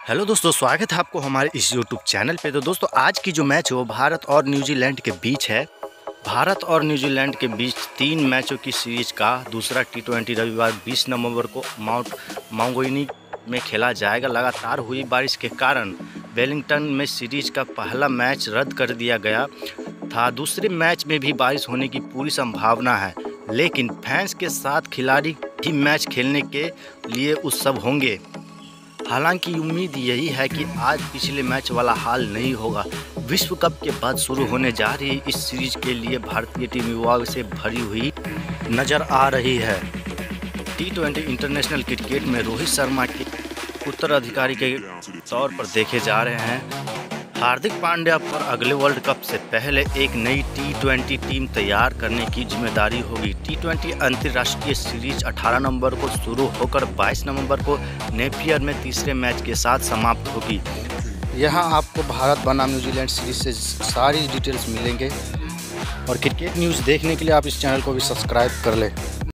Hello दोस्तों, स्वागत है आपको हमारे इस यूट्यूब चैनल पे। तो दोस्तों, आज की जो मैच है वो भारत और न्यूजीलैंड के बीच है। भारत और न्यूजीलैंड के बीच 3 मैचों की सीरीज का दूसरा T20 रविवार 20 नवंबर को माउंट मांगोइनी में खेला जाएगा। लगातार हुई बारिश के कारण वेलिंगटन में सीरीज का पहला मैच रद्द कर दिया गया था। दूसरे मैच में भी बारिश होने की पूरी संभावना है, लेकिन फैंस के साथ खिलाड़ी भी मैच खेलने के लिए उत्सुक होंगे। हालांकि उम्मीद यही है कि आज पिछले मैच वाला हाल नहीं होगा। विश्व कप के बाद शुरू होने जा रही इस सीरीज के लिए भारतीय टीम युवाओं से भरी हुई नज़र आ रही है। T20 इंटरनेशनल क्रिकेट में रोहित शर्मा के उत्तराधिकारी के तौर पर देखे जा रहे हैं। हार्दिक पांड्या पर अगले वर्ल्ड कप से पहले एक नई T20 टीम तैयार करने की जिम्मेदारी होगी। T20 अंतर्राष्ट्रीय सीरीज 18 नवंबर को शुरू होकर 22 नवंबर को नेपियर में तीसरे मैच के साथ समाप्त होगी। यहाँ आपको भारत बनाम न्यूजीलैंड सीरीज से सारी डिटेल्स मिलेंगे और क्रिकेट न्यूज़ देखने के लिए आप इस चैनल को भी सब्सक्राइब कर लें।